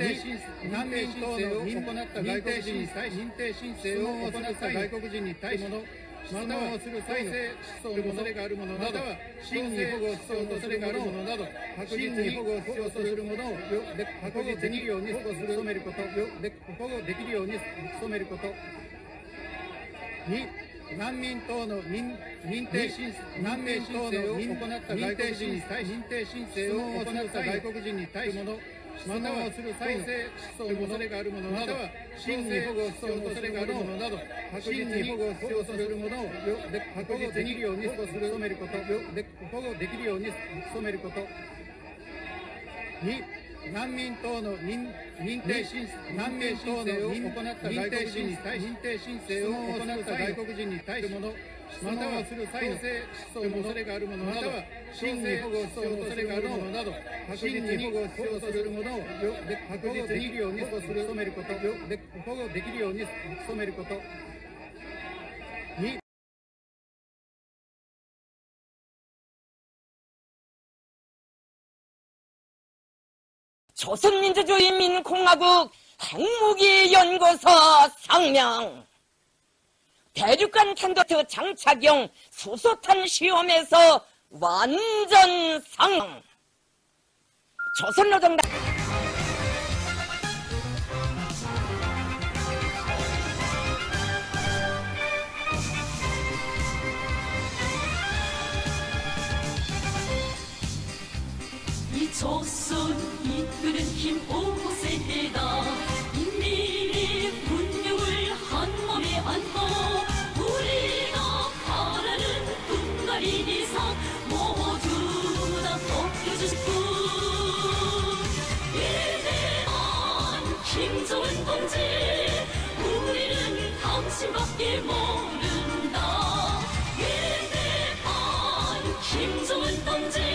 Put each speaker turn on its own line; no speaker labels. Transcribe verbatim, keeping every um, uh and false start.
定申請難民等の行った外国人に対し、認定申請を行った外国人に対し、またはする際の思想の恐れがあるものなど、真に保護を必要とするものなど、確実に保護を必要とするものを確実にように努めること、保護できるように努めること。に、難民等の認定申請、難民等の行った外国人に対し、認定申請を行った外国人に対し、またはする際の思想の恐れがあるものなど、真に保護を必要とするものなど、確実に保護を必要とするものを確実にように努めること、保護できるように努めること。に、難民等の認定申請、難民等の行った外国人に対し、認定申請を行った外国人に対し、またはする際の思想の恐れがあるものなど、真に保護を必要とするものなど、確実に保護を必要とするものを確実にように努めること、保護できるように努めること。に、
조선민주주의인민공화국 핵무기연구소 상명 대륙간 탄도트 장착용 수소탄 시험에서 완전 상명 조선노동당
이 조선 이끄는 힘 오 세대가 인민의 분명을 한몸에 안고 우리가 바라는 분갈이 이상 모두 다 벗겨줄 뿐 위대한 김정은 동지 우리는 당신밖에 모른다 위대한 김정은 동지